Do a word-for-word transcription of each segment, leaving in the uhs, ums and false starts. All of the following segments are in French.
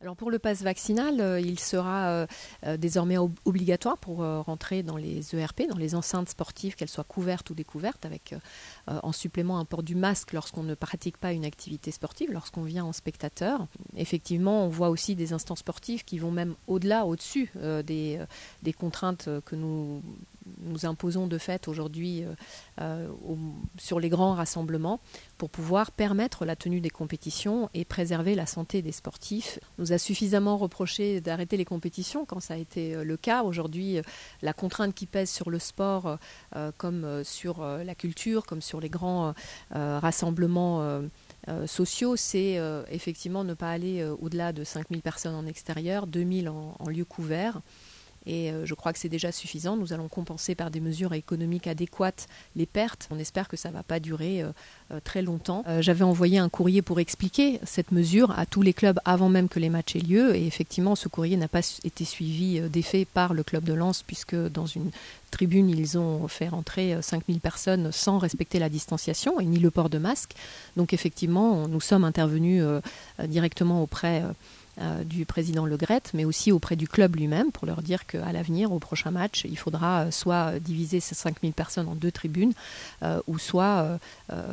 Alors pour le pass vaccinal, euh, il sera euh, euh, désormais ob- obligatoire pour euh, rentrer dans les E R P, dans les enceintes sportives, qu'elles soient couvertes ou découvertes, avec euh, en supplément un port du masque lorsqu'on ne pratique pas une activité sportive, lorsqu'on vient en spectateur. Effectivement, on voit aussi des instances sportives qui vont même au-delà, au-dessus euh, des, euh, des contraintes que nous nous imposons de fait aujourd'hui euh, euh, au, sur les grands rassemblements pour pouvoir permettre la tenue des compétitions et préserver la santé des sportifs. On nous a suffisamment reproché d'arrêter les compétitions quand ça a été euh, le cas. Aujourd'hui, euh, la contrainte qui pèse sur le sport euh, comme euh, sur euh, la culture, comme sur les grands euh, rassemblements euh, euh, sociaux, c'est euh, effectivement ne pas aller euh, au-delà de cinq mille personnes en extérieur, deux mille en, en lieu couvert. Et je crois que c'est déjà suffisant. Nous allons compenser par des mesures économiques adéquates les pertes. On espère que ça ne va pas durer euh, très longtemps. Euh, j'avais envoyé un courrier pour expliquer cette mesure à tous les clubs avant même que les matchs aient lieu. Et effectivement, ce courrier n'a pas été suivi d'effet par le club de Lens, puisque dans une tribune, ils ont fait rentrer cinq mille personnes sans respecter la distanciation et ni le port de masque. Donc effectivement, nous sommes intervenus euh, directement auprès euh, Euh, du président Le Gret, mais aussi auprès du club lui-même pour leur dire qu'à l'avenir, au prochain match, il faudra euh, soit diviser ces cinq mille personnes en deux tribunes euh, ou soit euh, euh,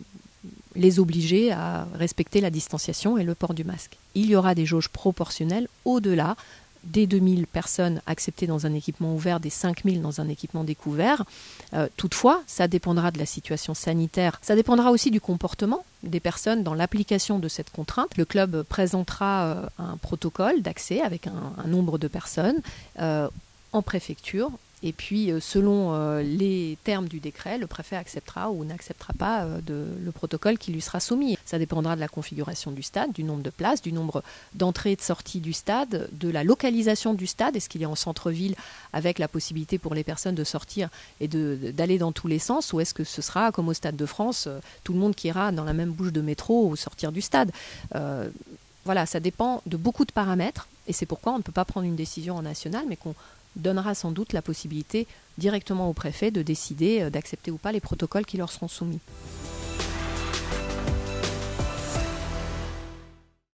les obliger à respecter la distanciation et le port du masque. Il y aura des jauges proportionnelles au-delà des deux mille personnes acceptées dans un équipement ouvert, des cinq mille dans un équipement découvert. Euh, toutefois, ça dépendra de la situation sanitaire. Ça dépendra aussi du comportement des personnes dans l'application de cette contrainte. Le club présentera euh, un protocole d'accès avec un, un nombre de personnes euh, en préfecture. Et puis, euh, selon euh, les termes du décret, le préfet acceptera ou n'acceptera pas euh, de, le protocole qui lui sera soumis. Ça dépendra de la configuration du stade, du nombre de places, du nombre d'entrées et de sorties du stade, de la localisation du stade. Est-ce qu'il est en centre-ville avec la possibilité pour les personnes de sortir et de, de, d'aller dans tous les sens, ou est-ce que ce sera, comme au Stade de France, euh, tout le monde qui ira dans la même bouche de métro au sortir du stade euh, Voilà, ça dépend de beaucoup de paramètres, et c'est pourquoi on ne peut pas prendre une décision en national, mais qu'on donnera sans doute la possibilité directement au préfet de décider d'accepter ou pas les protocoles qui leur seront soumis.